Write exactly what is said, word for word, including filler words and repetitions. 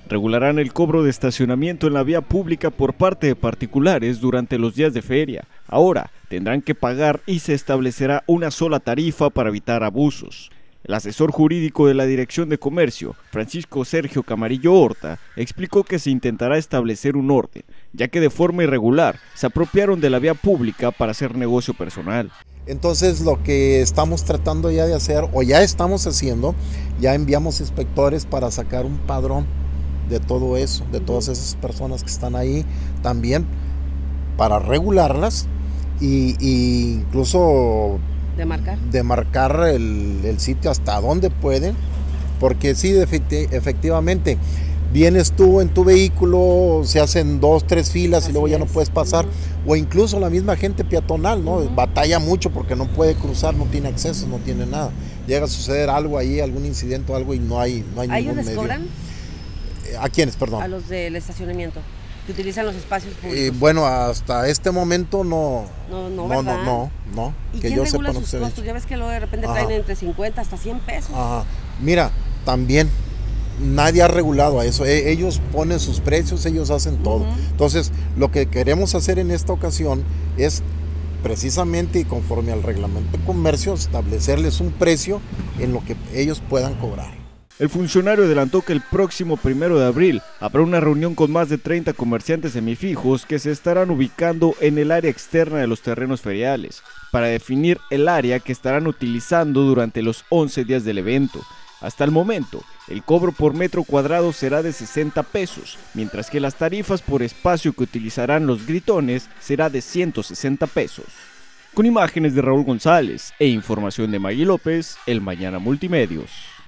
regularán el cobro de estacionamiento en la vía pública por parte de particulares durante los días de feria. Ahora tendrán que pagar y se establecerá una sola tarifa para evitar abusos. El asesor jurídico de la Dirección de Comercio, Francisco Sergio Camarillo Horta, explicó que se intentará establecer un orden, ya que de forma irregular se apropiaron de la vía pública para hacer negocio personal. Entonces lo que estamos tratando ya de hacer, o ya estamos haciendo, ya enviamos inspectores para sacar un padrón de todo eso, de todas esas personas que están ahí, también para regularlas y, y incluso de marcar, de marcar el, el sitio hasta donde pueden, porque sí, efecti efectivamente, vienes tú en tu vehículo, se hacen dos, tres filas Así y luego ya es. no puedes pasar, uh-huh. o incluso la misma gente peatonal, ¿no? Uh-huh. Batalla mucho porque no puede cruzar, no tiene acceso, no tiene nada. Llega a suceder algo ahí, algún incidente o algo y no hay, no hay ¿A ningún ellos les medio. cobran? ¿A quiénes, perdón? A los del estacionamiento, que utilizan los espacios públicos. Eh, bueno, hasta este momento no, no, no, no, no, no, no. ¿Y que quién yo regula sepa, sus no costos? Ya ves que luego de repente Ajá. traen entre cincuenta hasta cien pesos. Ajá. Mira, también nadie ha regulado a eso. E ellos ponen sus precios, ellos hacen todo. Uh-huh. Entonces, lo que queremos hacer en esta ocasión es precisamente y conforme al reglamento de comercio establecerles un precio en lo que ellos puedan cobrar. El funcionario adelantó que el próximo primero de abril habrá una reunión con más de treinta comerciantes semifijos que se estarán ubicando en el área externa de los terrenos feriales, para definir el área que estarán utilizando durante los once días del evento. Hasta el momento, el cobro por metro cuadrado será de sesenta pesos, mientras que las tarifas por espacio que utilizarán los gritones será de ciento sesenta pesos. Con imágenes de Raúl González e información de Maggie López, El Mañana Multimedios.